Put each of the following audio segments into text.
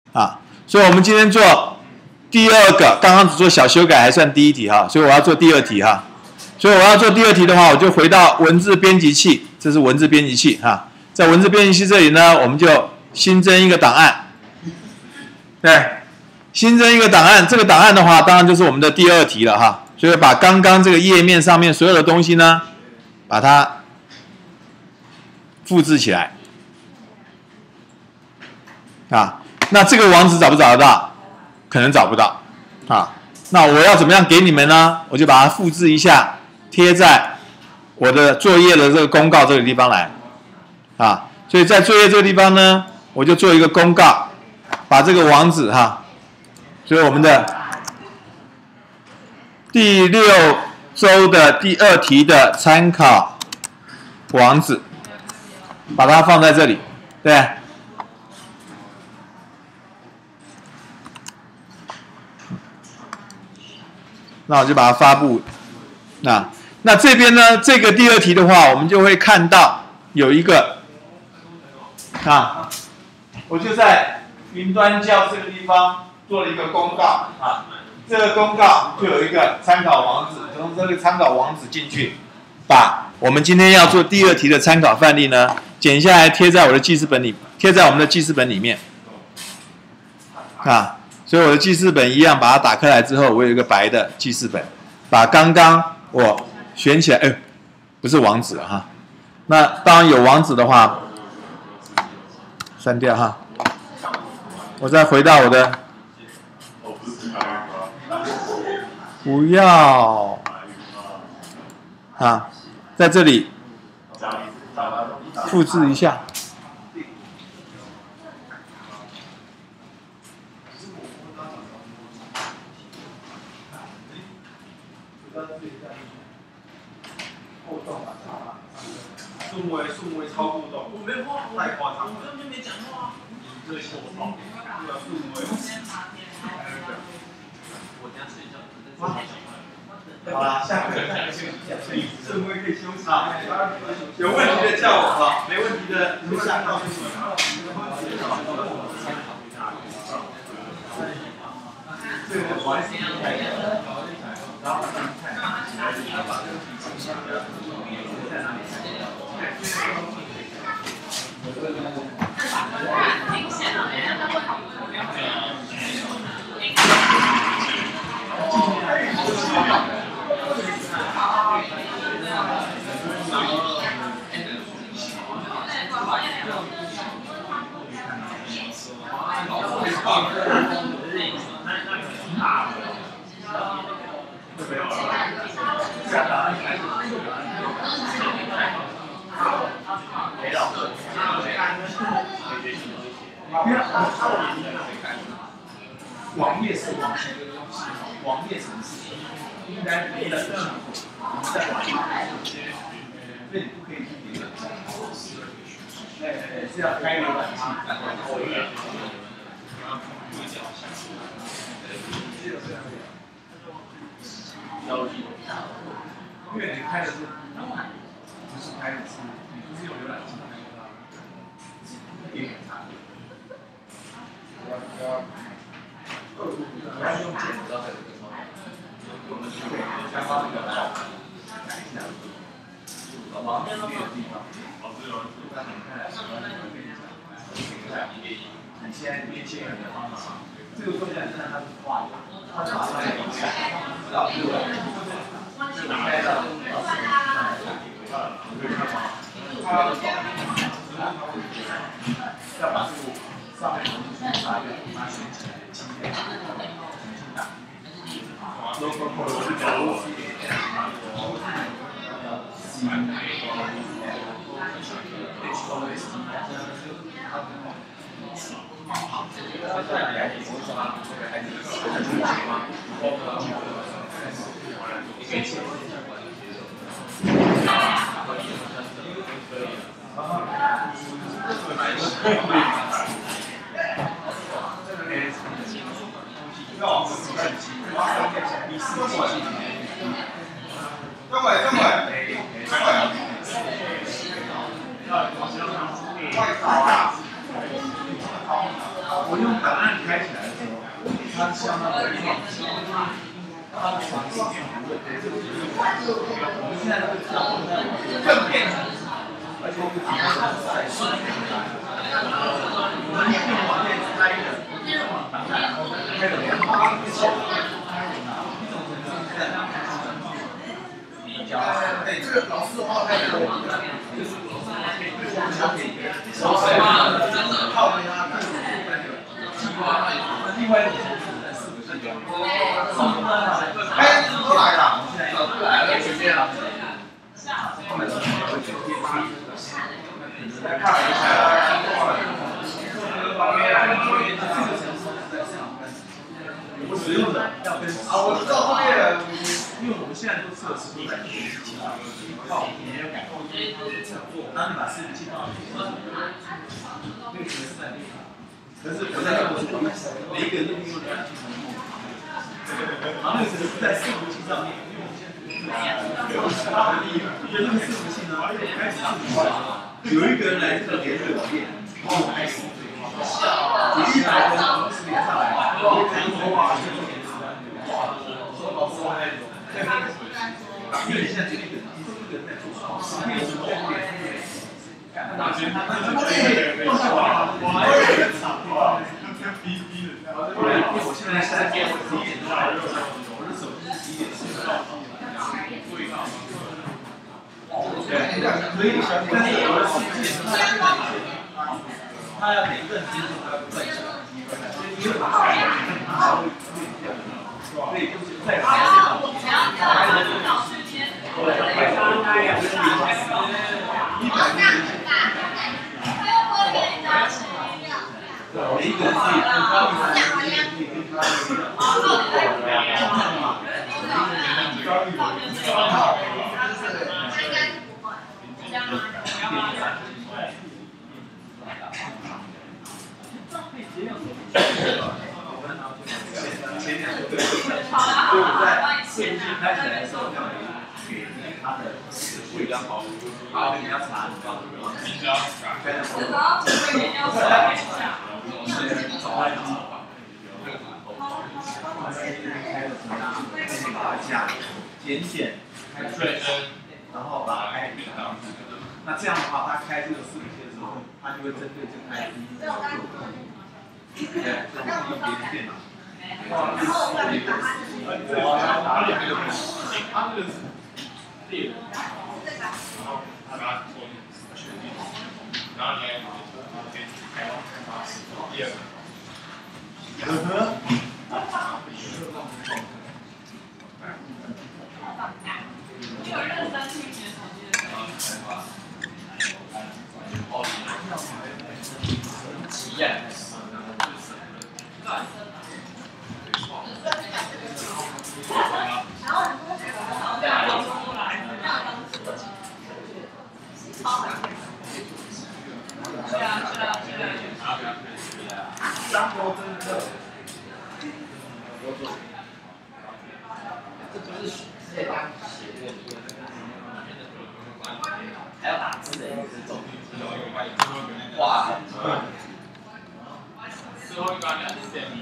啊，所以我们今天做第二个，刚刚只做小修改，还算第一题哈，所以我要做第二题哈。所以我要做第二题的话，我就回到文字编辑器，这是文字编辑器哈。在文字编辑器这里呢，我们就新增一个档案，对，新增一个档案。这个档案的话，当然就是我们的第二题了哈。所以把刚刚这个页面上面所有的东西呢，把它复制起来啊。那这个网址找不找得到？可能找不到啊。那我要怎么样给你们呢？我就把它复制一下，贴在我的作业的这个公告这个地方来啊。所以在作业这个地方呢，我就做一个公告，把这个网址哈，所以我们的第6周的第2题的参考网址，把它放在这里，对。那我就把它发布。那这边呢，这个第2题的话，我们就会看到有一个啊，我就在云端教这个地方做了一个公告啊。这个公告就有一个参考网址，从这个参考网址进去，把我们今天要做第2题的参考范例呢，剪下来贴在我的记事本里，贴在我们的记事本里面啊。所以我的记事本一样，把它打开来之后，我有一个白的记事本，把刚刚我选起来，不是网址哈。那当然有网址的话，删掉哈。我再回到我的，不要啊，在这里复制一下。 顺位超互动，我没话，太夸张了，我根本没讲话啊。这个手套，对啊，顺位。我等下睡觉。好啦，下课休息一下，顺位可以休息。啊，有问题的叫我哈，没问题的你们下课休息。这个我还是然后看。网页是网页的东西，网页程式应该别人的在网页，所以你不可以去别人。是要开浏览器，因为你开的是，不是开的是，你不是用浏览器开的，有点差。不要用剪刀的这个方法，我们去开发那个改一下，往那个地方，那你看，你现在变现人的方法，这个做起来现在它是画的，它是把它给你改，然后就开到，要把这个上面的东西把它选起来。我用档案开起来的时候，它相当的放松，它的传递变不会。我们现在这个项目更变成，而且我们在顺序来，我们用网页开的，开的2个一种对，这个老师的话开的，就是交给手谁嘛，靠背啊，另外一种在4个系统，哎，都来了，都来了，随便了。来看一下，方面我使用的要跟我知道后面，因为我们现在都测试都在学习嘛，靠你没有改动，当你把伺服器放上去，那个是在那个，可是我在用的时候，每一个人都用的不同的，然后那个只是在伺服器上面，因为我们现在有其他的地方，就那个伺服器呢，开始有一个人来这个连热点，然后开始。你一来的时候是连上来，然后开头啊，这种连说老师那种，因为你现在这个你这个在做，可以从这边打拳，因为我现在是11点多来，我的手机是11点4到对，可以，但是我的手机他要每个人接触他不在手机，所以就是在每一个人自己前2个对，所以我在伺服器开起来的时候，要给它的会比较好，然后你要查，开的时候，把它加简显，然后把它开平。那这样的话，它开这个伺服器的时候，它就会针对这个 IP 做对，这是别的电脑。然后我把你打脸这个，他这个是猎人，然后他把它做全地图，然后你还可以开发第2个。你有认真听你的手机的声音？体验。张国真的，这不是世界刚写的，还要打字的，这种哇！最后一个你要点名。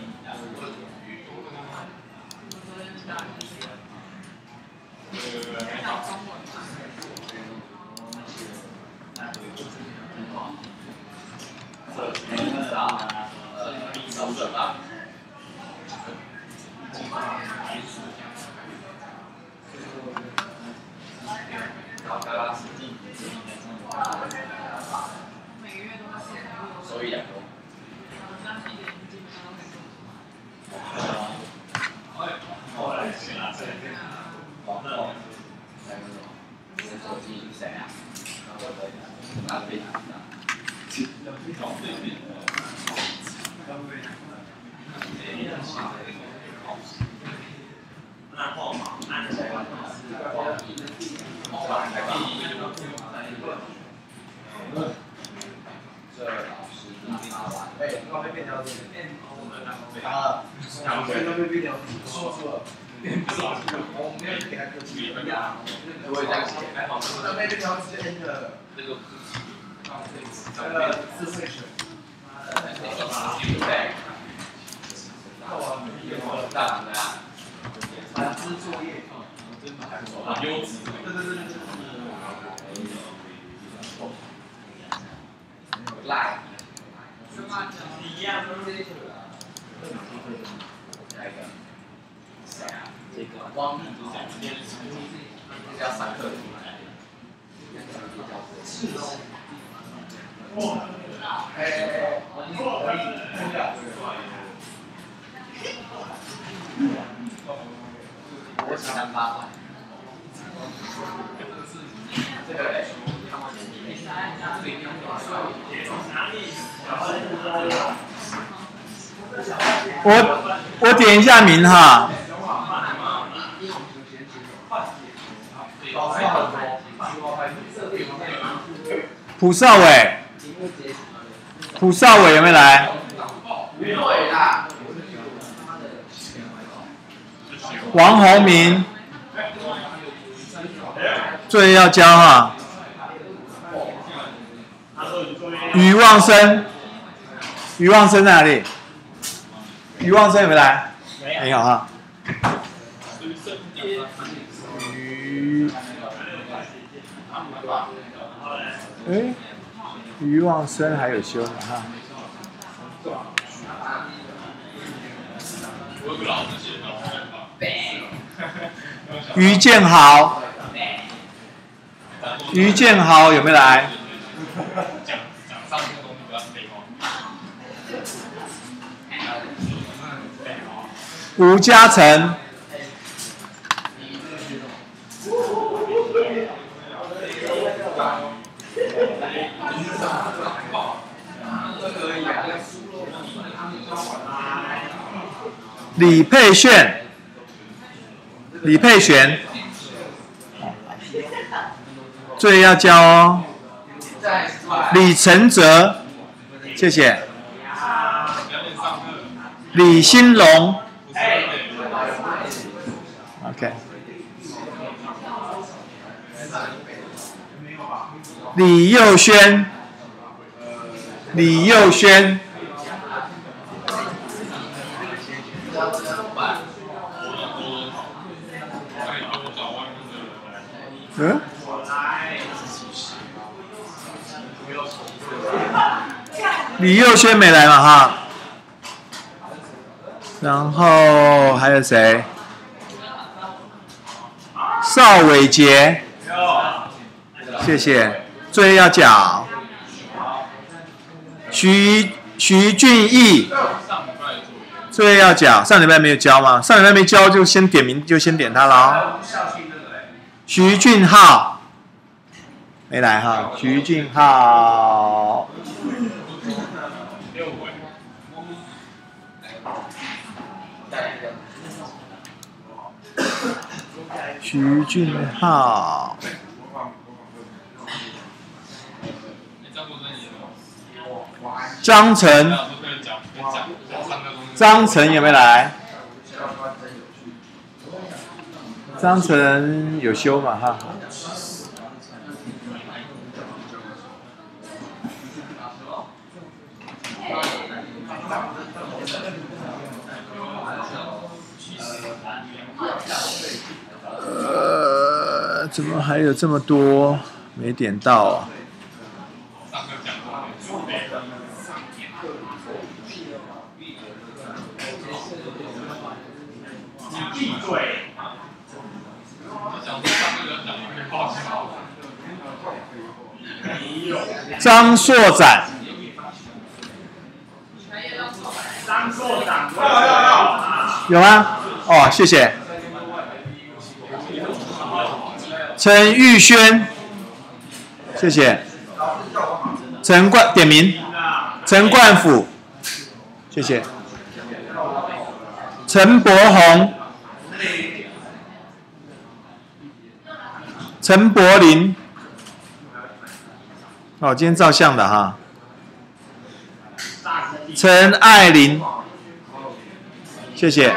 所以2个。后来选了这个，往后来个什么？这个手机是谁啊？阿飞。然后按下来，这老师拿完，哎，刚才变条子，啊，刚才变条子，说错了。我没有给他个题呀，我也这样写，还好。那边这条直接 enter 这个智慧水，对。 产资作业，优质，赖，一样。这个光明这叫三克。我喜欢八块。这个嘞， 我点一下名哈。蒲少伟，蒲少伟有没有来？王宏明，作业要交哈。余旺生，余旺生在哪里？余旺生有没有来？没有哈。余旺生还有修呢哈。于建豪，于建豪有没有来？吴嘉诚，李佩炫，李佩璇，作业要交哦。李承哲，谢谢。李兴龙 ，OK。李佑轩，李佑轩。嗯？李佑轩没来嘛哈？然后还有谁？邵伟杰，谢谢。作业要缴。徐俊义，作业要缴。上礼拜没有交吗？上礼拜没交就先点名，就先点他了哦。徐俊浩没来哈，徐俊浩。徐俊浩。张晨，张晨有没有来？张晨有修嘛哈？怎么还有这么多没点到啊？闭嘴！张硕展，张硕展，有吗？哦，谢谢。陈玉轩，谢谢。陈冠点名，陈冠甫，谢谢。陈柏宏，陈柏林，哦，今天照相的哈。陈爱玲，谢谢。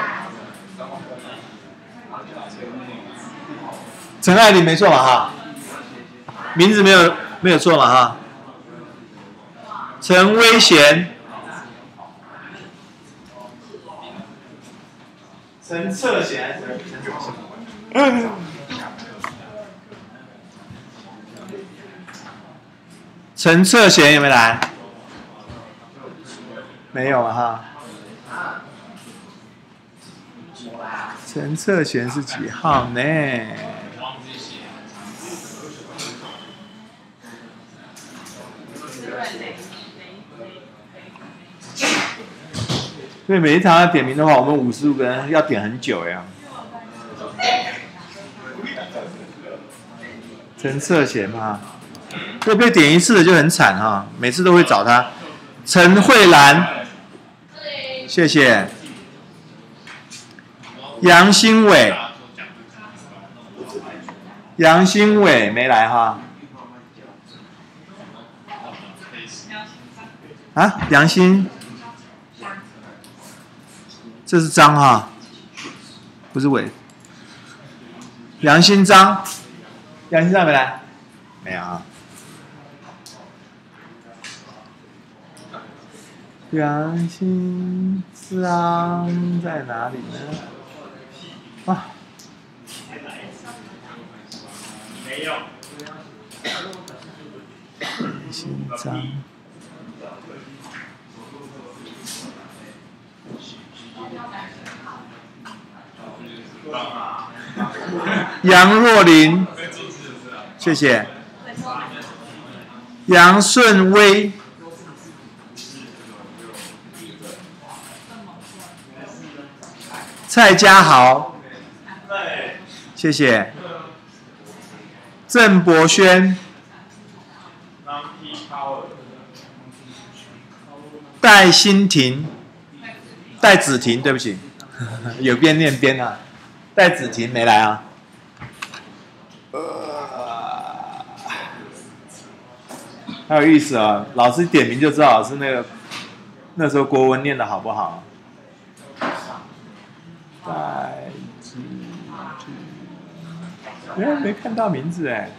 陈爱玲没错嘛哈，名字没有错嘛哈。陈威贤， 陈侧弦还是陈左弦？陈侧弦有没有来？没有啊哈。陈侧弦是几号呢？所以每一场要点名的话，我们55个人要点很久呀。陈侧弦嘛，这被点一次的就很惨哈，每次都会找他。陈慧兰，谢谢。杨新伟，杨新伟没来哈。啊，杨新。这是张哈，不是伟。杨新章，杨新章没来？没有啊。杨新章在哪里呢？啊，没有。杨新章。杨若琳，谢谢。杨顺威，蔡家豪，谢谢。郑博轩，戴欣婷，戴子婷，对不起，有边念边啊。戴子婷没来啊？还有意思啊！老师点名就知道老师那时候国文念的好不好。戴子婷，没看到名字哎。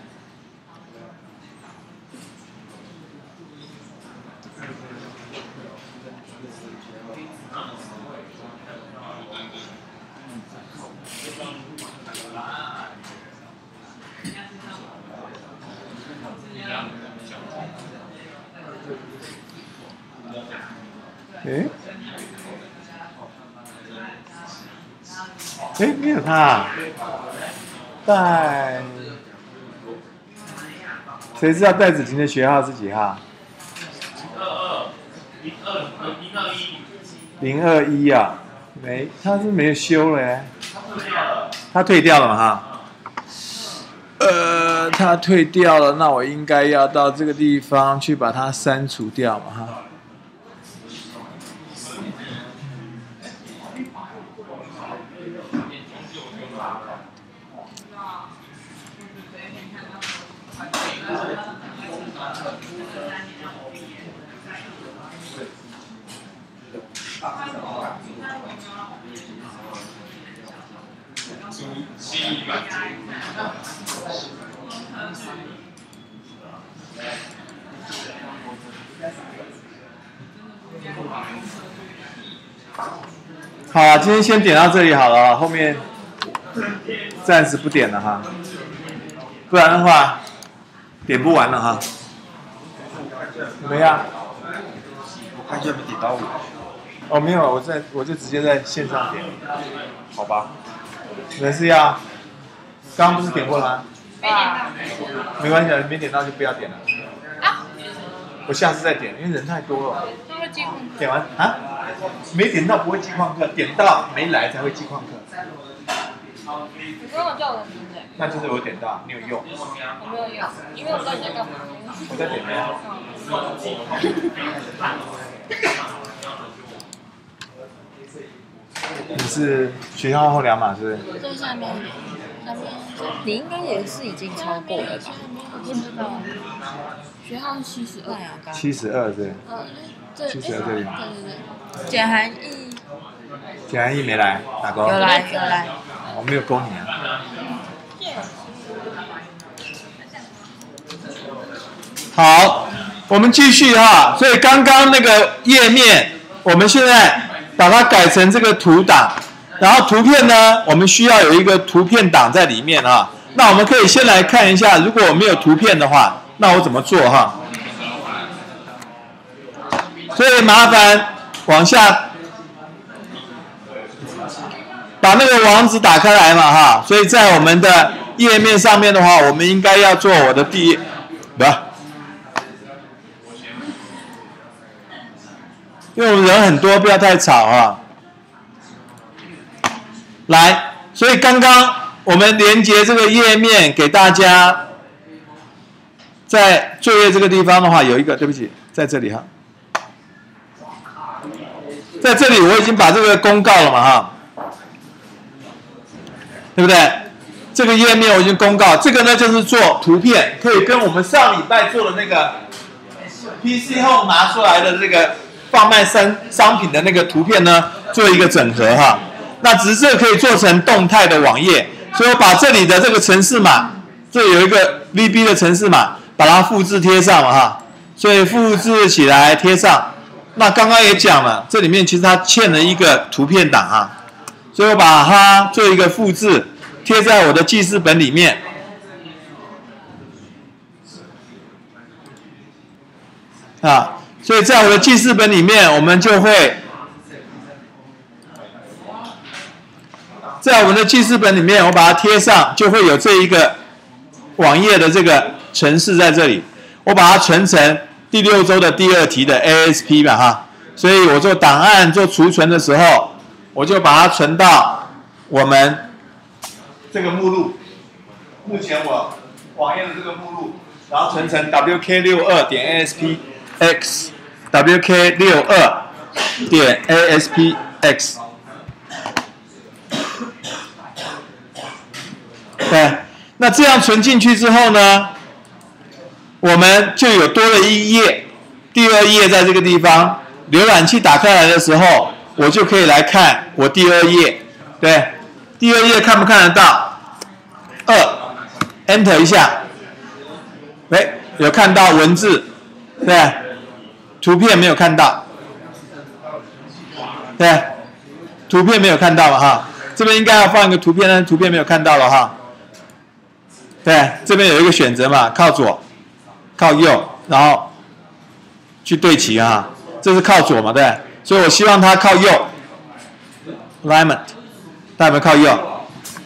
没有他、啊。谁知道戴子婷的学号是几号？021啊，没，他是没有修了耶。他退掉了嘛哈？他退掉了，那我应该要到这个地方去把它删除掉嘛哈？好，今天先点到这里好了，后面暂时不点了哈，不然的话点不完了哈。怎么样？ 我看见没点到我。 哦，没有，我就直接在线上点，好吧？你们是要？刚刚不是点过了吗？没关系，没点到就不要点了。啊？我下次再点，因为人太多了。点完啊？没点到不会记旷课，点到没来才会记旷课。 你不用叫我的名字。 那就是我点到，你有用。 我没有用，因为我知道你在干嘛。 我在点咩？你是学校后2码是不是？ 最下面，你应该也是已经超过了吧？不知道，学号是72呀 72是不是？ 这 72这里。 对。简涵义。 简涵义没来，打勾。 有来。 我没有勾你啊。好，我们继续哈。所以刚刚那个页面，我们现在把它改成这个图档。 然后图片呢，我们需要有一个图片档在里面啊。那我们可以先来看一下，如果我没有图片的话，那我怎么做哈？所以麻烦往下把那个网址打开来嘛哈。所以在我们的页面上面的话，我们应该要做我的因为我们人很多，不要太吵啊。来，所以刚刚我们连接这个页面给大家，在作业这个地方的话，有一个，对不起，在这里哈，在这里我已经把这个公告了嘛哈，对不对？这个页面我已经公告，这个呢就是做图片，可以跟我们上礼拜做的那个 PC Home 拿出来的这个贩卖商品的那个图片呢，做一个整合哈。那只是这个可以做成动态的网页，所以我把这里的这个程式码，这里有一个 VB 的程式码，把它复制贴上了哈。所以复制起来贴上。那刚刚也讲了，这里面其实它嵌了一个图片档哈，所以我把它做一个复制，贴在我的记事本里面。啊，所以在我的记事本里面，我们就会。在我们的记事本里面，我把它贴上，就会有这一个网页的这个程式在这里。我把它存成第6周的第2题的 ASP 吧哈。所以我做档案做储存的时候，我就把它存到我们这个目录。目前我网页的这个目录，然后存成 wk62.aspx wk62.aspx。对，那这样存进去之后呢，我们就有多了一页，第2页在这个地方，浏览器打开来的时候，我就可以来看我第2页，对，第2页看不看得到？Enter 一下，喂，有看到文字，对，图片没有看到，对，图片没有看到了哈，这边应该要放一个图片，但是图片没有看到了哈。对，这边有一个选择嘛，靠左、靠右，然后去对齐啊。这是靠左嘛，对，所以我希望它靠右 ，alignment， 它有没有靠右？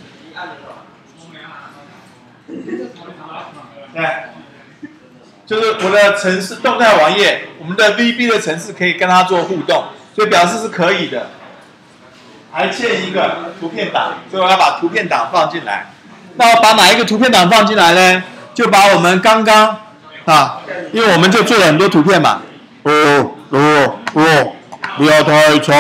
对，就是我的程式动态网页，我们的 VB 的程式可以跟它做互动，所以表示是可以的。还欠一个图片档，所以我要把图片档放进来。那我把哪一个图片档放进来呢？就把我们刚刚啊，因为我们就做了很多图片嘛。不要太吵。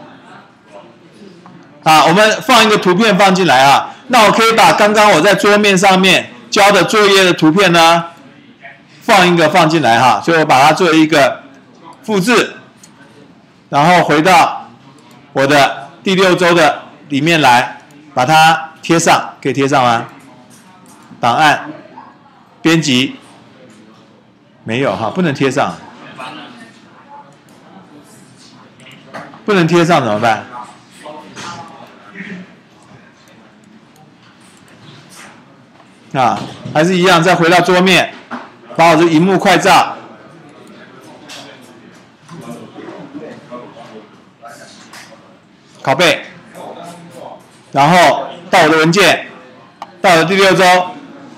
啊，我们放一个图片放进来啊。那我可以把刚刚我在桌面上面交的作业的图片呢，放一个放进来哈。所以我把它做一个复制，然后回到我的第6周的里面来，把它贴上，可以贴上吗？档案，编辑，没有哈，不能贴上，不能贴上怎么办？啊，还是一样，再回到桌面，把我这萤幕快照，拷贝，然后到我的文件，到了第6周，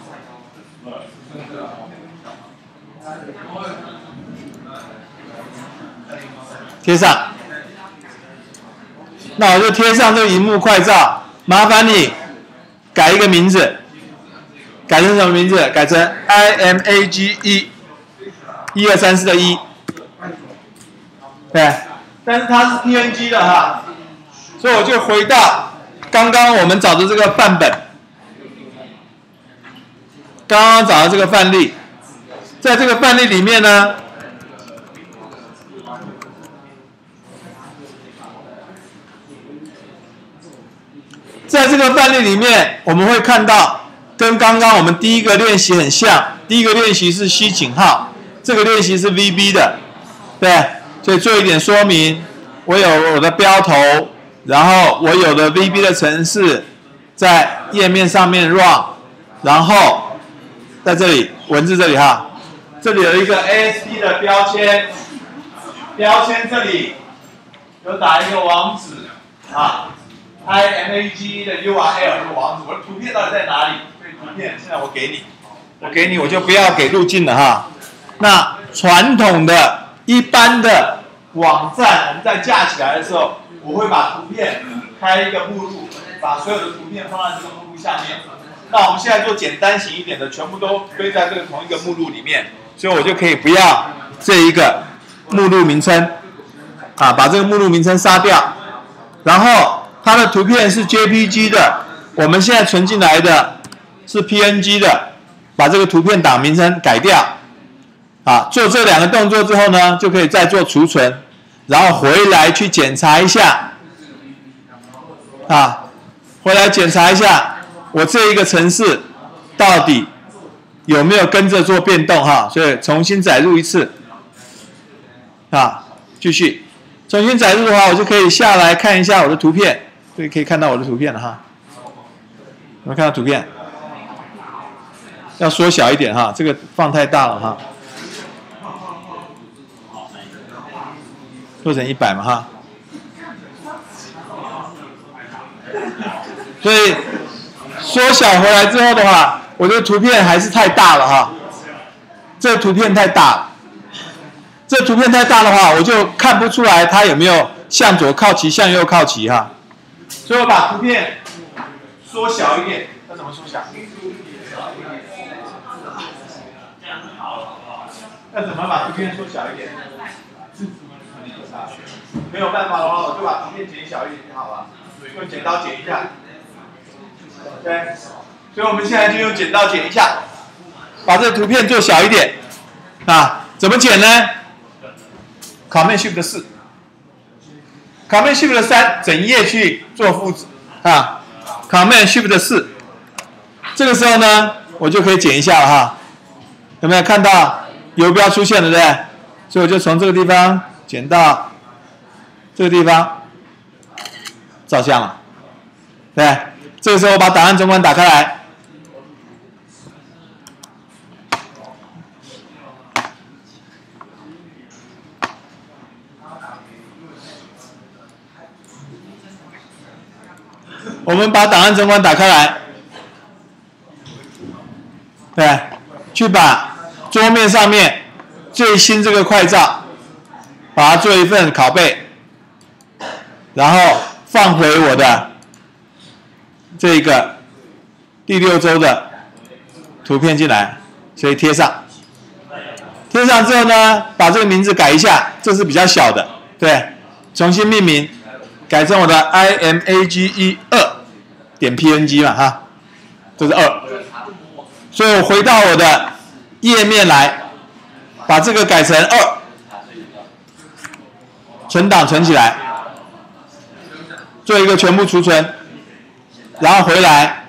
贴上。那我就贴上这个萤幕快照，麻烦你改一个名字，改成什么名字？改成 IMAGE 1234的1，对，但是它是 PNG 的哈，所以我就回到刚刚我们找的这个范本，刚刚找的这个范例，在这个范例里面呢，在这个范例里面，我们会看到跟刚刚我们第一个练习很像。第一个练习是 C 井号，这个练习是 VB 的，对，所以做一点说明。我有我的标头， 然后我有了 VB 的程式在页面上面 run， 然后在这里文字这里哈，这里有一个 ASP 的标签，标签这里有打一个网址啊 ，IMAGE 的 URL 这个网址，我的图片到底在哪里？所以图片现在我给你，我就不要给路径了哈。那传统的一般的网站，我们在架起来的时候，我会把图片开一个目录，把所有的图片放在这个目录下面。那我们现在做简单型一点的，全部都堆在这个同一个目录里面，所以我就可以不要这一个目录名称，啊，把这个目录名称杀掉，然后它的图片是 JPG 的，我们现在存进来的是 PNG 的，把这个图片档名称改掉，啊，做这两个动作之后呢，就可以再做储存，然后回来去检查一下，啊，回来检查一下我这一个程式到底有没有跟着做变动哈，所以重新载入一次，啊，继续重新载入的话，我就可以下来看一下我的图片，这里可以看到我的图片了哈，有没有看到图片？要缩小一点哈，这个放太大了哈，做成100嘛哈，所以缩小回来之后的话，我这个图片还是太大了哈，这个图片太大了，这图片太大的话，我就看不出来它有没有向左靠齐、向右靠齐哈，所以我把图片缩小一点，要怎么缩小？要怎么把图片缩小一点？没有办法的话，我就把图片剪小一点就好了，用剪刀剪一下。对，所以我们现在就用剪刀剪一下，把这个图片做小一点。啊，怎么剪呢？Command Shift 4 ，Command Shift 3，整页去做复制啊。Command Shift 4，这个时候呢，我就可以剪一下了哈。有没有看到游标出现了，对不对？所以我就从这个地方剪到这个地方，照相了，对。这个时候我把档案总管打开来，我们把档案总管打开来，对，去把桌面上面最新这个快照，把它做一份拷贝，然后放回我的这个第6周的图片进来，所以贴上。贴上之后呢，把这个名字改一下，这是比较小的，对，重新命名，改成我的 IMAGE 2.png 嘛哈，这是2。所以我回到我的页面来，把这个改成2，存档存起来，做一个全部储存。然后回来，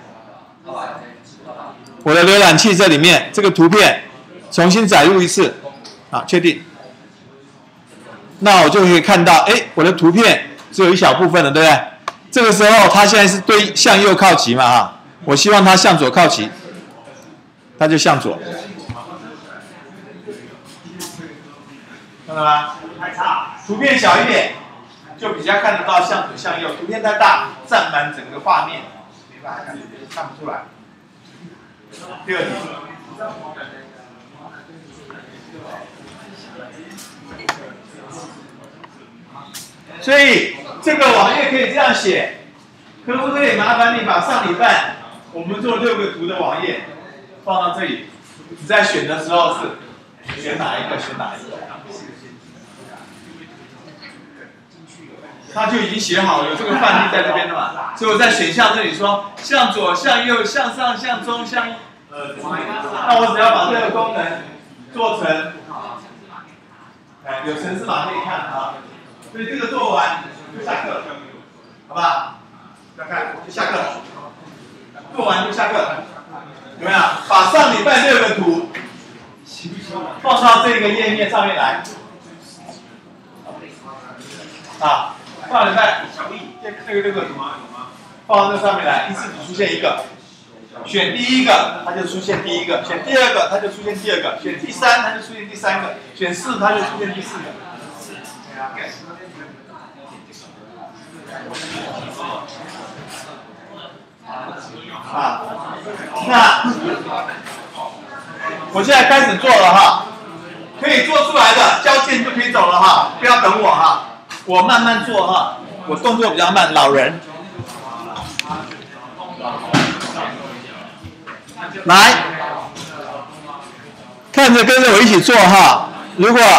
我的浏览器这里面这个图片重新载入一次，啊，确定。那我就可以看到，哎，我的图片只有一小部分了，对不对？这个时候它现在是对向右靠齐嘛，哈，我希望它向左靠齐，它就向左，看到吗？图片小一点，就比较看得到向左向右；图片太大，占满整个画面。看不出来。第二题，所以这个网页可以这样写，可不可以麻烦你把上礼拜我们做6个图的网页放到这里？你在选的时候是选哪一个？选哪一个？他就已经写好了，有这个范例在这边的嘛，所以我在选项这里说向左、向右、向上、向中、向那我只要把这个功能做成，有程式码可以看啊，所以这个做完就下课，好吧？再看就下课，做完就下课，有没有？把上礼拜6个图放到这个页面上面来，啊。 上礼拜那个图吗？有吗？放到这上面来，一次只出现一个。选第一个，它就出现第一个；选第二个，它就出现第二个；选第三，它就出现第三个；选4，它就出现第4个。啊，那我现在开始做了哈，可以做出来的交件就可以走了哈，不要等我哈，我慢慢做哈，我动作比较慢，老人。来，看着跟着我一起做哈。如果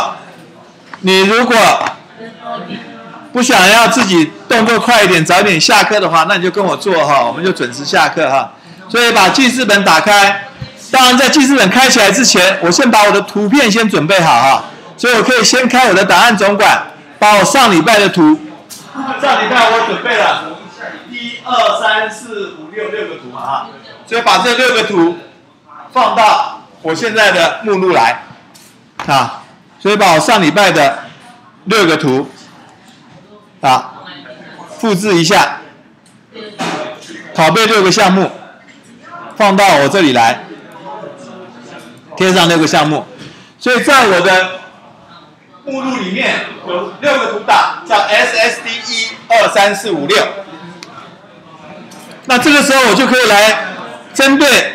不想要自己动作快一点，早点下课的话，那你就跟我做哈，我们就准时下课哈。所以把记事本打开，当然在记事本开起来之前，我先把我的图片先准备好哈。所以我可以先开我的档案总管，把我上礼拜的图，上礼拜我准备了1、2、3、4、5、6个图嘛哈。所以把这6个图放到我现在的目录来啊，所以把我上礼拜的6个图啊复制一下，拷贝6个项目放到我这里来，贴上6个项目。所以在我的目录里面有6个图档，叫 SSD 1、2、3、4、5、6。那这个时候我就可以来针对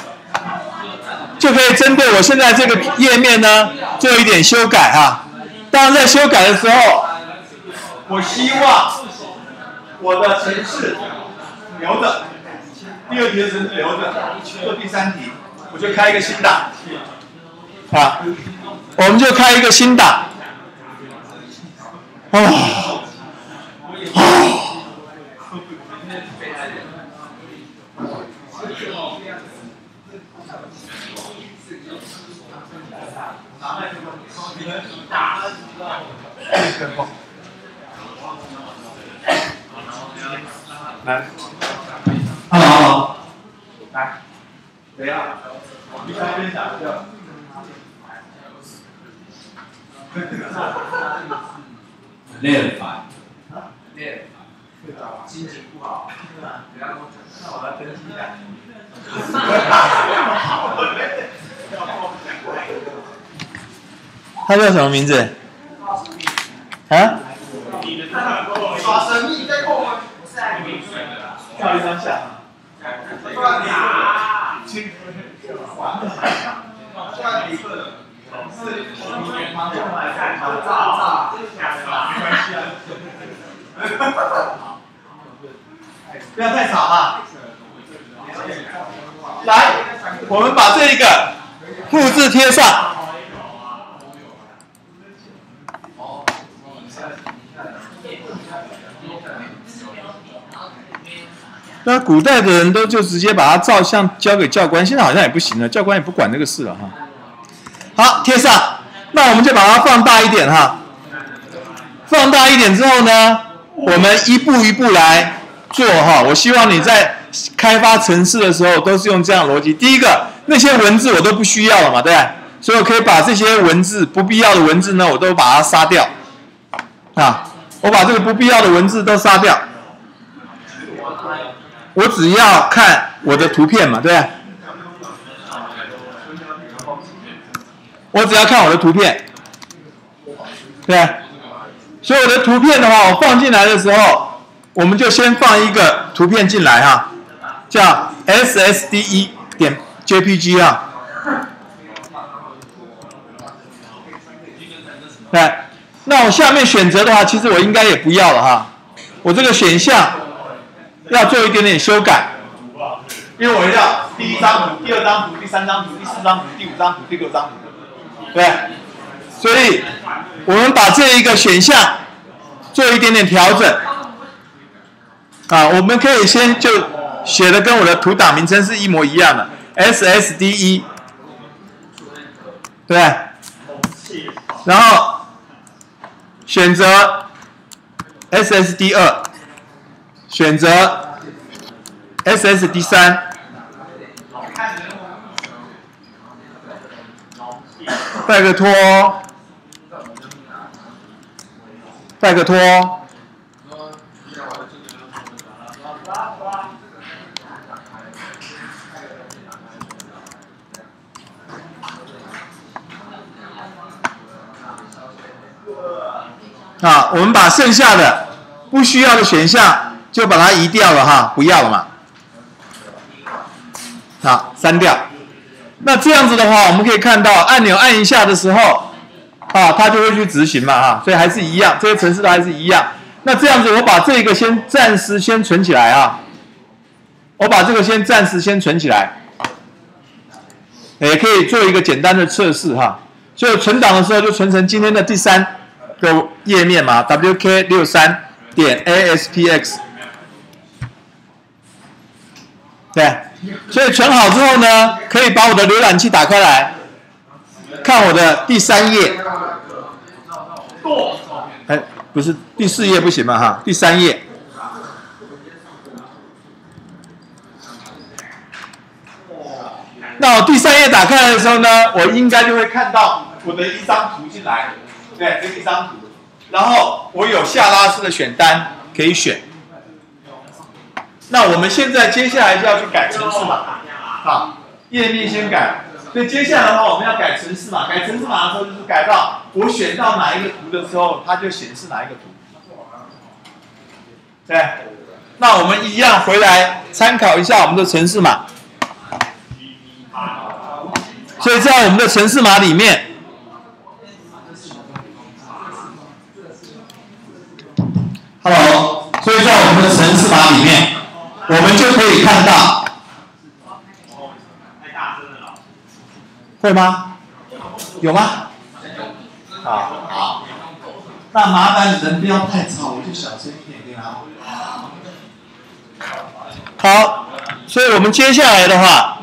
我现在这个页面呢做一点修改哈。当然在修改的时候，我希望我的程式留着，第2题的程式留着，做第3题，我就开一个新档啊，我们就开一个新档。来，好，来，谁呀？你先分享一下。 练法，心情不好，不要那我来分析一下。 他叫什么名字？啊？ 耍神秘在后面， 跳一张相。不要太吵啊！来，我们把这一个复制贴上。那古代的人就直接把它照相交给教官，现在好像也不行了，教官也不管这个事了哈。好，贴上，那我们就把它放大一点哈。放大一点之后呢，我们一步一步来做哈。我希望你在开发程式的时候都是用这样的逻辑。第一个，那些文字我都不需要了嘛，对不对？所以我可以把这些文字不必要的文字呢，我都把它杀掉啊。我把这个不必要的文字都杀掉。我只要看我的图片嘛，对不对？我只要看我的图片，对。所以我的图片的话，我放进来的时候，我们就先放一个图片进来哈，叫 SSD1.jpg 啊。对。那我下面选择的话，其实我应该也不要了哈。我这个选项要做一点点修改，因为我要第1张图、第2张图、第3张图、第4张图、第5张图、第6张图，对，所以我们把这一个选项做一点点调整啊，我们可以先就写的跟我的图档名称是一模一样的 ，SSD1，对，然后选择 SSD2。选择 SSD3，带个托， 我们把剩下的不需要的选项就把它移掉了哈，不要了嘛。删掉。那这样子的话，我们可以看到按钮按一下的时候，它就会去执行嘛哈，所以还是一样，这些程式都还是一样。那这样子，我把这个暂时先存起来啊，我把这个暂时先存起来，也可以做一个简单的测试哈。所以存档的时候就存成今天的第3个页面嘛 ，wk63.aspx。对，所以存好之后呢，可以把我的浏览器打开来，看我的第3页。不是第4页不行嘛哈，第3页。那我第3页打开来的时候呢，我应该就会看到我的一张图进来，对，这一张图，然后我有下拉式的选单可以选。那我们现在接下来就要去改程式码，页面先改。所以接下来的话，我们要改程式码。改程式码的时候，就是改到我选到哪一个图的时候，它就显示哪一个图。对，那我们一样回来参考一下我们的程式码。所以在我们的程式码里面，所以在我们的程式码里面，我们就可以看到。会吗？有吗？好。那麻烦人不要太吵，我就小声一点点啊。好，所以我们接下来的话，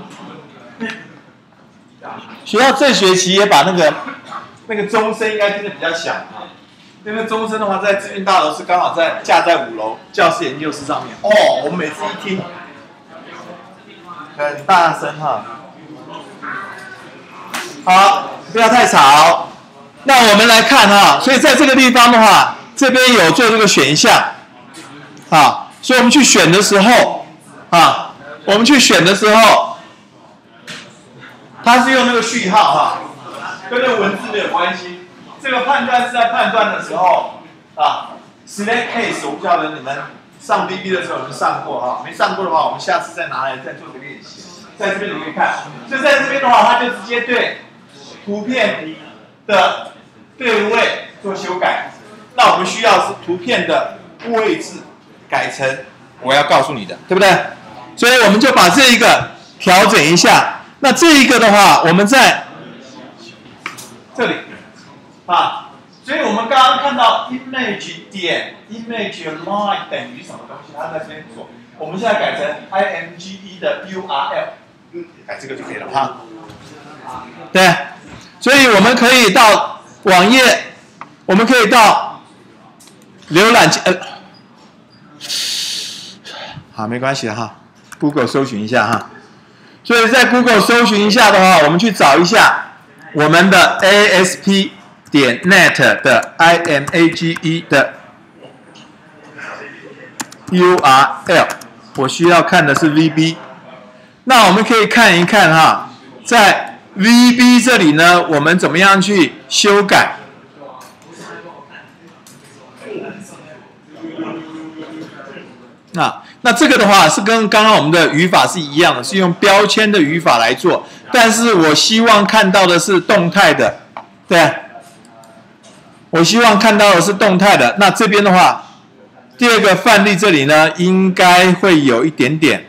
学校这学期也把那个钟声应该听得比较响啊。那个钟声的话，在资讯大楼是刚好架在5楼教室研究室上面。我们每次一听，很大声哈。好，不要太吵。那我们来看哈，所以在这个地方的话，这边有做这个选项，所以我们去选的时候，它是用那个序号跟那个文字没有关系。这个判断是在判断的时候select case， 我不晓得你们上 BB 的时候有没有上过没上过的话，我们下次再拿来再做个练习。在这边你可以看，所以在这边的话，它就直接对图片的对位做修改。那我们需要是图片的位置改成我要告诉你的，对不对？所以我们就把这一个调整一下。那这一个的话，我们在这里所以我们刚刚看到 image 点 image line 等于什么东西，它在这边做。我们现在改成 imge 的 url， 改这个就可以了对，所以我们可以到网页，我们可以到浏览器，好，没关系的Google 搜寻一下所以在 Google 搜寻一下的话，我们去找一下我们的 ASP.NET 的 IMAGE 的 URL， 我需要看的是 VB。那我们可以看一看在 VB 这里呢，我们怎么样去修改？那这个的话是跟刚刚我们的语法是一样的，是用标签的语法来做，但是我希望看到的是动态的，对，我希望看到的是动态的。那这边的话，第二个范例这里呢，应该会有一点点。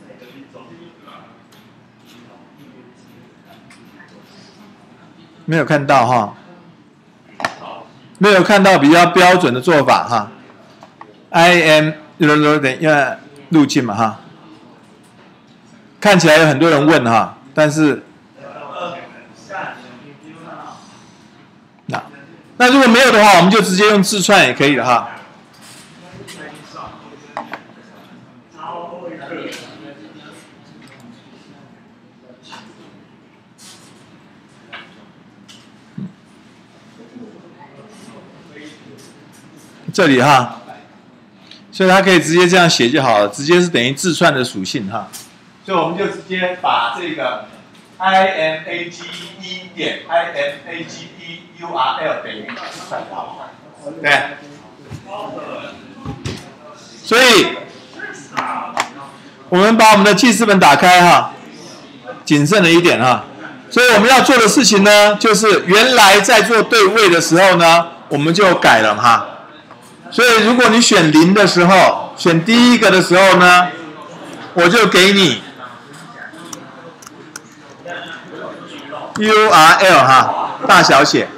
没有看到没有看到比较标准的做法IM 等因为路径嘛看起来有很多人问但是那如果没有的话，我们就直接用字串也可以了这里所以它可以直接这样写就好了，直接是等于字串的属性哈。所以我们就直接把这个 image 点 image url 等于字串好，对。所以我们把我们的记事本打开哈，谨慎了一点哈。所以我们要做的事情呢，就是原来在做对位的时候呢，我们就改了哈。所以如果你选0的时候，选第一个的时候呢，我就给你 URL 哈，大小写。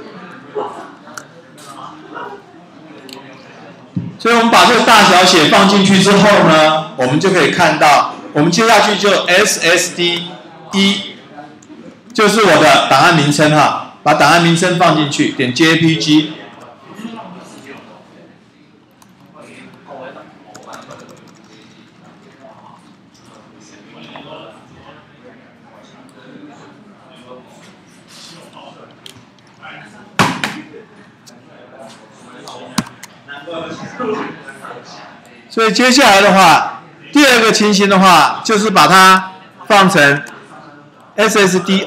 所以我们把这个大小写放进去之后呢，我们就可以看到，我们接下去就 SSD 1。就是我的档案名称哈，把档案名称放进去，点 JPG。所以接下来的话，第二个情形的话，就是把它放成 SSD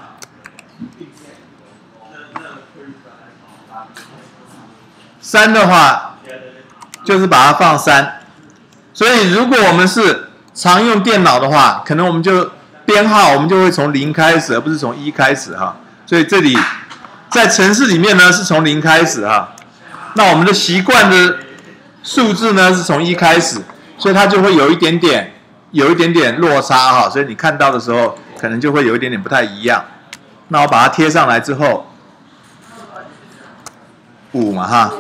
2，3的话就是把它放3。所以如果我们是常用电脑的话，可能我们就编号我们就会从0开始，而不是从1开始哈。所以这里在程式里面呢是从0开始哈。那我们的习惯的数字呢是从1开始，所以它就会有一点点落差哈。所以你看到的时候，可能就会有一点点不太一样。那我把它贴上来之后，5嘛哈，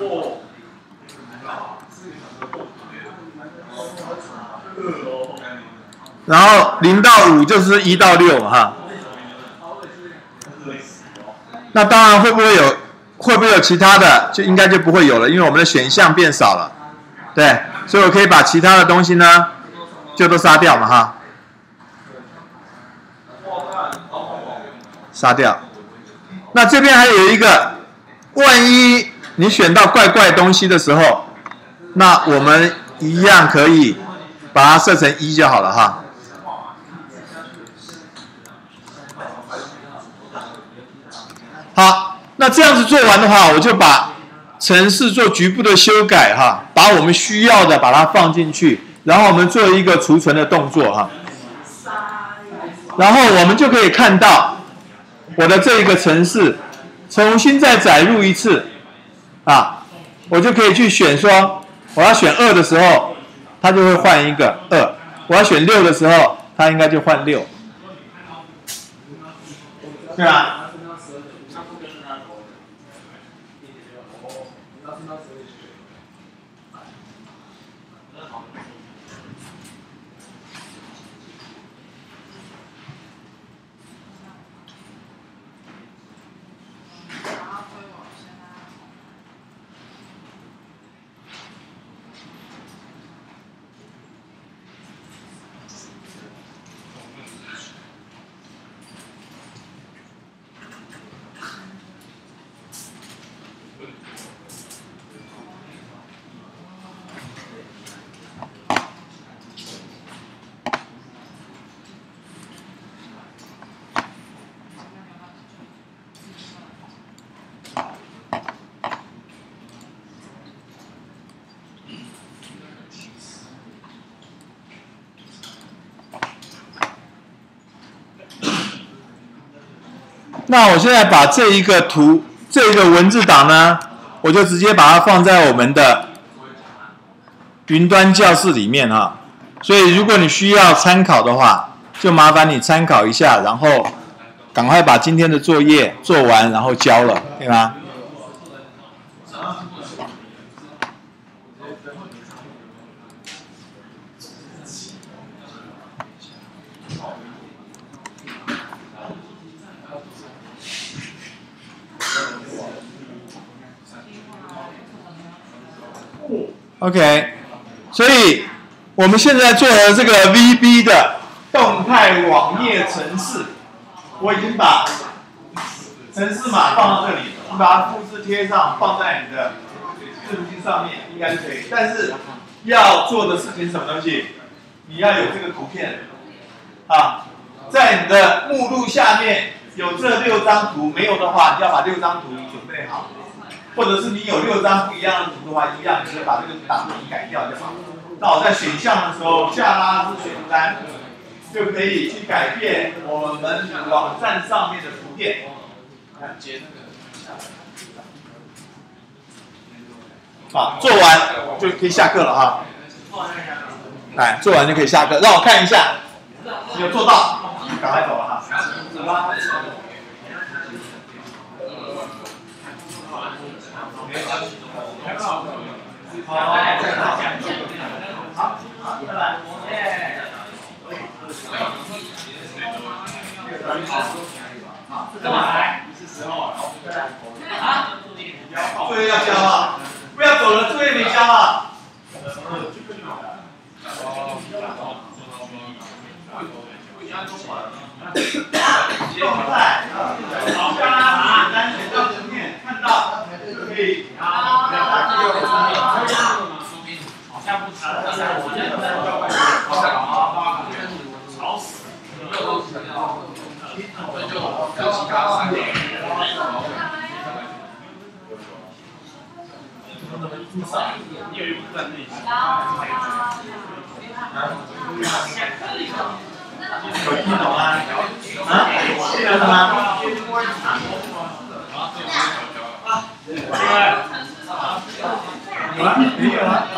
然后0到5就是1到6嘛哈。那当然会不会有其他的，就应该就不会有了，因为我们的选项变少了，对，所以我可以把其他的东西呢就都杀掉嘛哈。杀掉。那这边还有一个，万一你选到怪怪东西的时候，那我们一样可以把它设成1就好了哈。好，那这样子做完的话，我就把程式做局部的修改哈，把我们需要的把它放进去，然后我们做一个储存的动作哈，然后我们就可以看到。我的这一个程式重新再载入一次啊，我就可以去选说，我要选2的时候，它就会换一个2；我要选6的时候，它应该就换6，对吧？那我现在把这一个文字档呢，我就直接把它放在我们的云端教室里面哈。所以如果你需要参考的话，就麻烦你参考一下，然后赶快把今天的作业做完，然后交了，对吗？OK， 所以我们现在做的这个 VB 的动态网页程式，我已经把程式码放到这里，你把它复制贴上，放在你的伺服器上面，应该是可以。但是要做的事情是什么东西？你要有这个图片啊，在你的目录下面有这6张图，没有的话，你要把6张图准备好，或者是你有6张不一样的图的话，一样，你就把这个档名改掉就好。那我在选项的时候，下拉至选单，就可以去改变我们网站上面的图片。好，做完就可以下课了哈。来，做完就可以下课，让我看一下，你有做到，赶快走了哈。好，拜拜。干嘛来？是时候了。啊？作业要交啊！不要走了，作业没交啊！动态，好，下拉简单选到图片，看到就可以。吵死！你有一部分内容。有听懂吗？啊？听懂了吗？有啊？没有啊？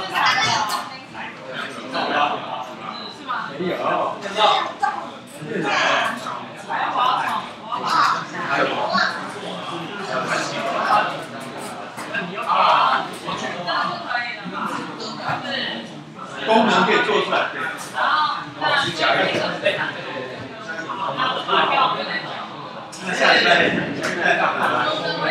没有。功能可以做出来，对。那下礼拜再干嘛？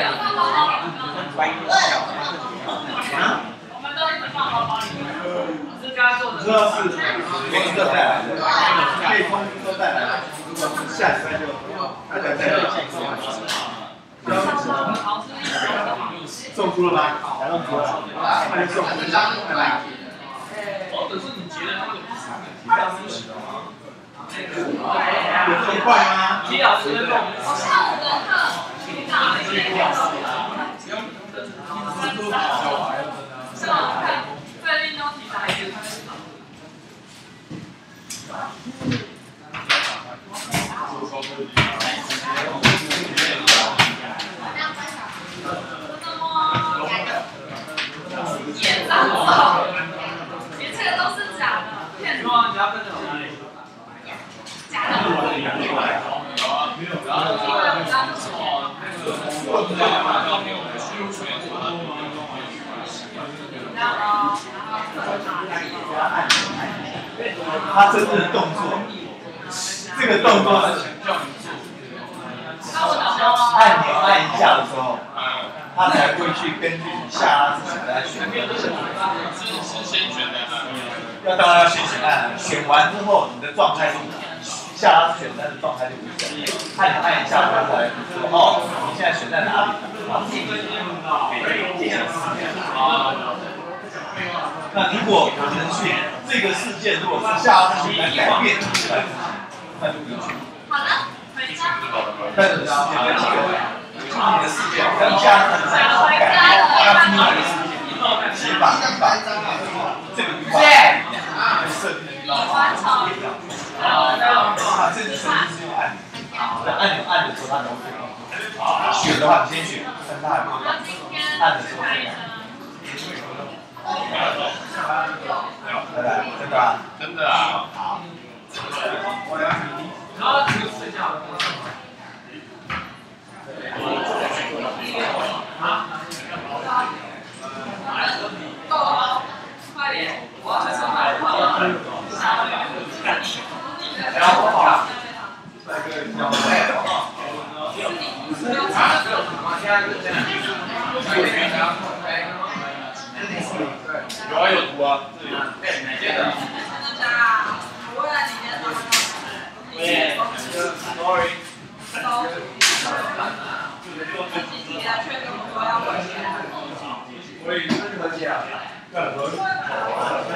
我们都一直放包包里面。是刚刚做的。知道是公司带来的，可以通知带来的。下礼拜就大家再来。送出了吗？来送出了，快送出了，拜拜。或者是你觉得那个有这么快吗？齐老师，我下午的课，是吗？最近都提早一点。演脏话，你这个都是假的，骗人。你要跟着我哪里？假的。没有。然后他真正的动作，这个动作是按钮按一下的时候。他才会去根据你下拉式选单来选。是先选单的。当然要先选单，选完之后你的状态下拉式选单的状态就不一样。按一下它才说哦，你现在选在哪里？那如果可能去这个事件，如果是下拉式选单改变出来，那就不用去。好了，回家。但是你的事件跟家人在改变，要注意哪个事件？写法跟法，这个语法设定的地方。这个设定是用按钮，在按钮按的时候它能会选的话，你先选，但是它还没有按的时候再改。拜拜，真的啊？真的啊？好。然后这个睡觉。够了，快点！我要去上班了。然后好了。有啊有图啊，这里有。哪件的？真的假？我问了你件吗？对 ，sorry。自己的却跟我说要回家。我已经和解了。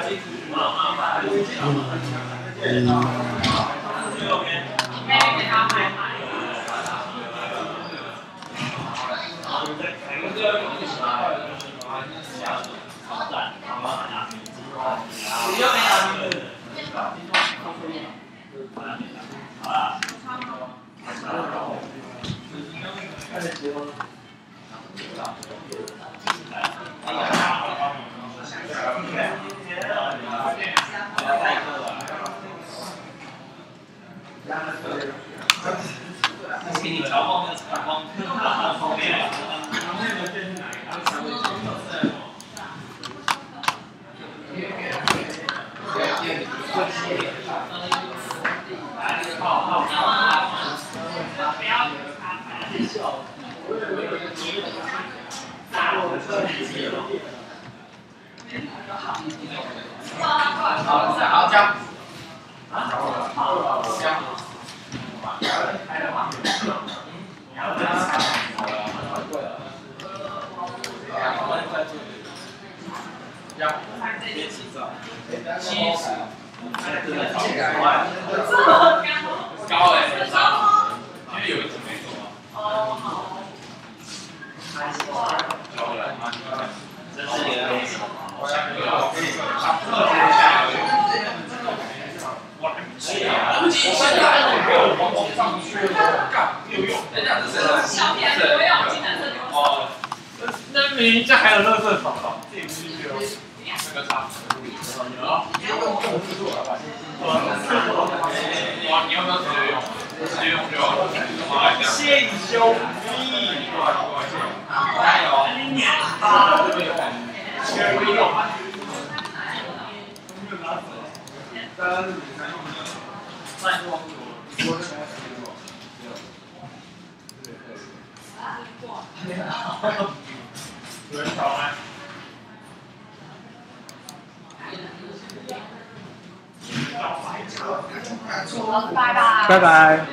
拜拜。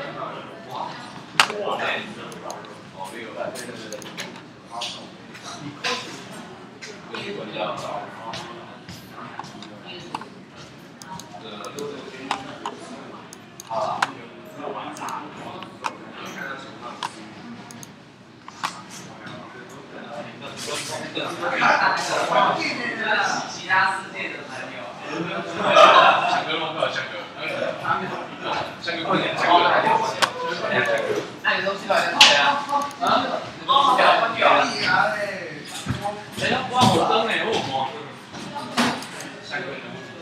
其他世界的朋友， 翔哥梦到翔哥，翔哥快点，翔哥， 那你东西到底是谁啊？啊？哦，我屌你啊嘞！人家关我灯呢，为什么？ 翔哥，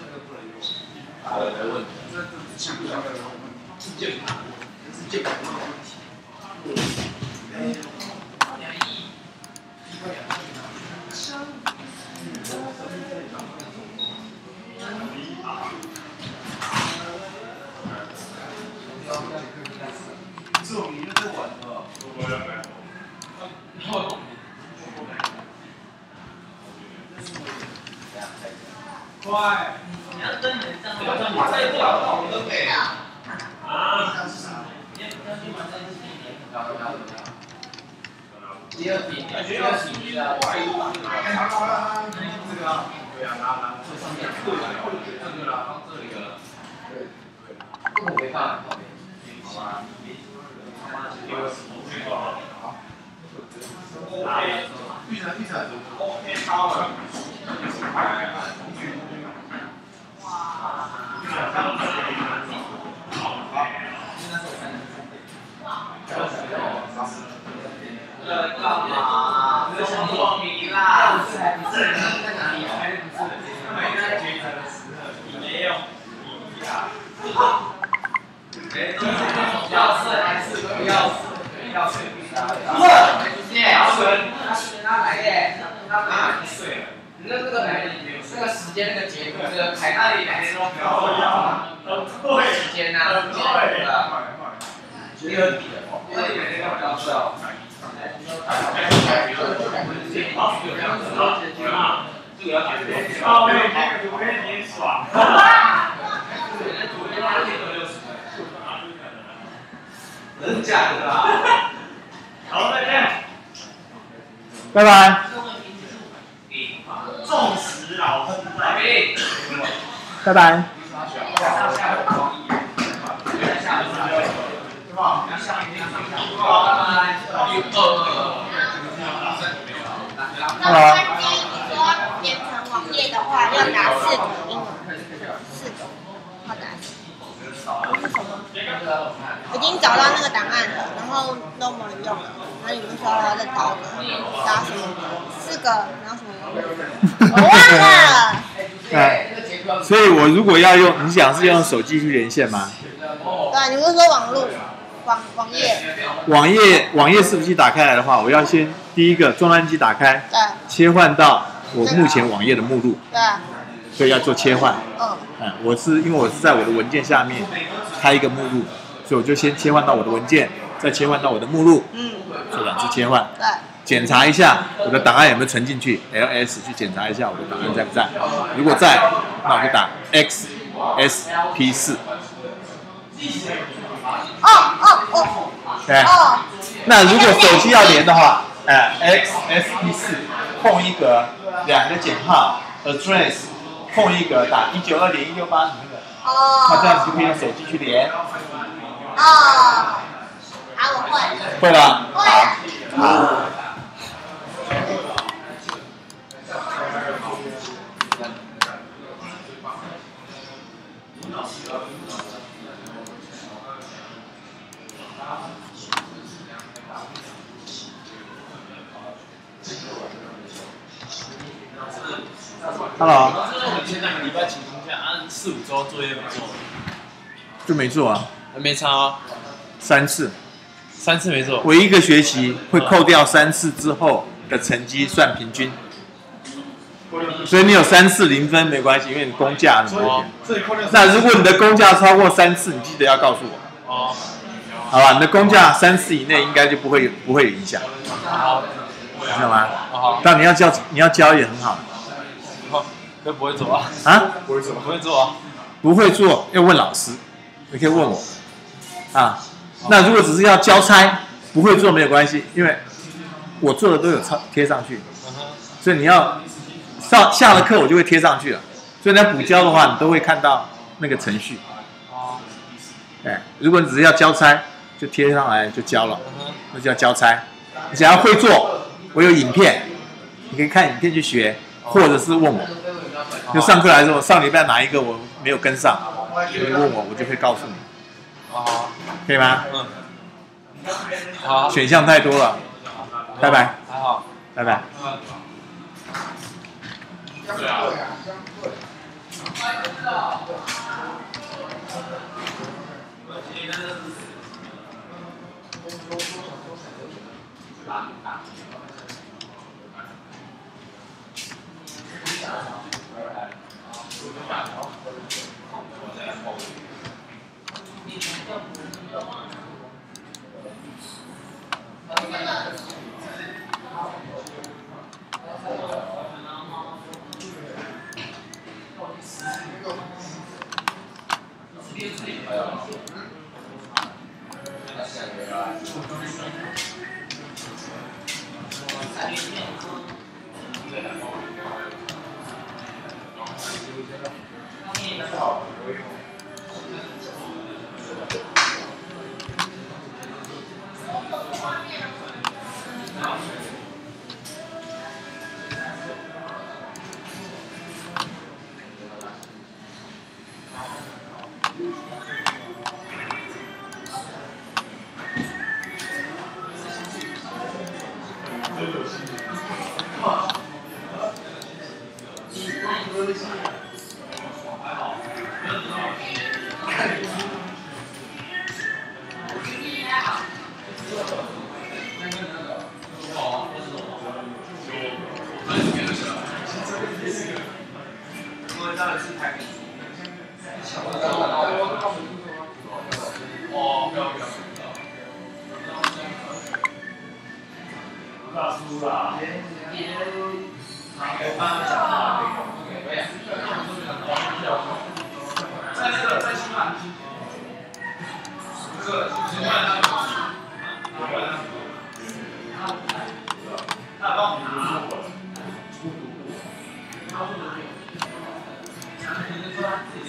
没问题，这翔哥的是健康，是健康的问题。 这种你就晚了。快！你要灯能这样，你再做好灯呗。啊？第二题，第二题啊！好了，这个啊，对啊，拿这上面这个啦，放这里了。对，这个没放旁边。好吧。预产，OK， 好了。干嘛？我迷啦！在哪里？没在抉择的时刻，你没有迷啊？要睡还是不要睡？要睡。不是，要睡。他来耶！他哪里睡了？你那个来，那个时间那个节目，这个排那里每天都不要对，时间啊，对的。第二题的，那你每天都不要睡哦。这个要解决。哦，我跟你耍。真假的啦？好，再见。 拜拜。 重视老师在。 拜拜。 那我看建议你说编成网页的话，要打4个英文，4个，要打4个。这是什么？已经找到那个档案了，然后都没有用了，然后你们说要再打什么？4个，然后什么？我忘了。 所以我如果要用，你想是用手机去连线吗？ 对，你不是说网络网页？ 网页伺服器打开来的话，我要先第一个终端机打开， 对， 切换到我目前网页的目录， 对， 所以要做切换。 嗯， 因为我是在我的文件下面开一个目录，所以我就先切换到我的文件，再切换到我的目录，做2次切换。 对， 检查一下我的档案有没有存进去 ，ls 去检查一下我的档案在不在，如果在，那我就打 xsp4。对。那如果手机要连的话，xsp4空一格2个减号 address 空一格打192.168那个，那这样子就可以用手机去连。 好，我会。 会了。好。Hello。 前2个礼拜请公假，4、5周作业没做， 就没做啊。 没差啊 ，3次 ，3次没做。 我1个学期会扣掉3次之后的成绩算平均，所以你有3次0分没关系，因为你公假什么。那如果你的公假超过3次，你记得要告诉我。 哦。 好吧，你的公假3次以内应该就不会有影响。 好。 知道吗？ 好。 但你要教也很好。 都不会做啊？ 啊？ 不会做啊？ 不会做要问老师，你可以问我。那如果只是要交差，不会做没有关系，因为我做的都有贴上去，所以你要下了课我就会贴上去了。所以你要补交的话，你都会看到那个程序。如果你只是要交差，就贴上来就交了，那就叫交差。你想要会做，我有影片，你可以看影片去学，或者是问我。就上课来说，上礼拜哪一个我没有跟上，你问我，我就会告诉你。可以吗？ 好。 选项太多了。拜拜。 还好。 拜拜。 对啊。 他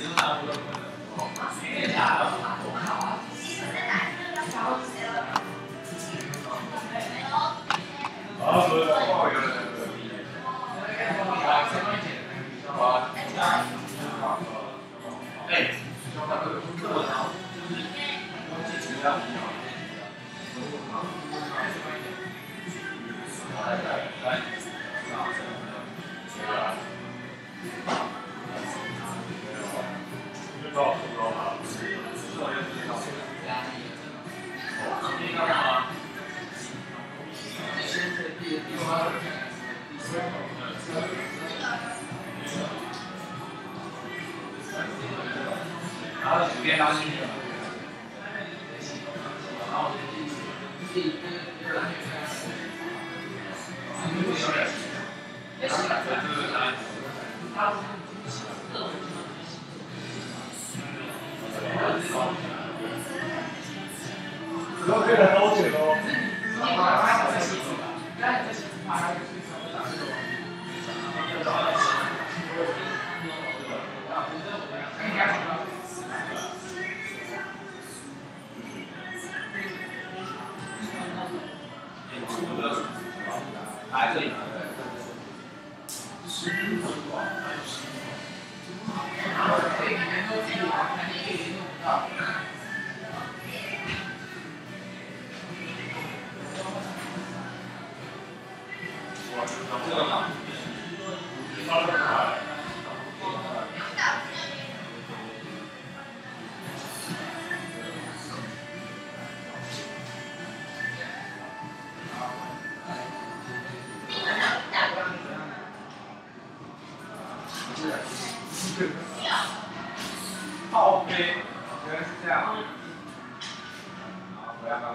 然后边拉进去了，然后然后可以来捞钱哦。 来这里。这个嘛。靠背，原来是这样。好，回来吧。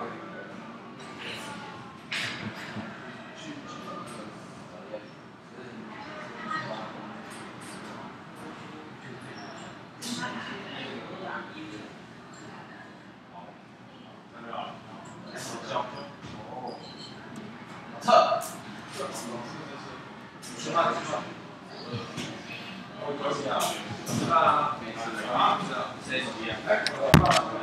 测。吃饭吃饭。我可以啊。吃饭啊。没吃啊。是啊。谁手机啊？哎，我的饭。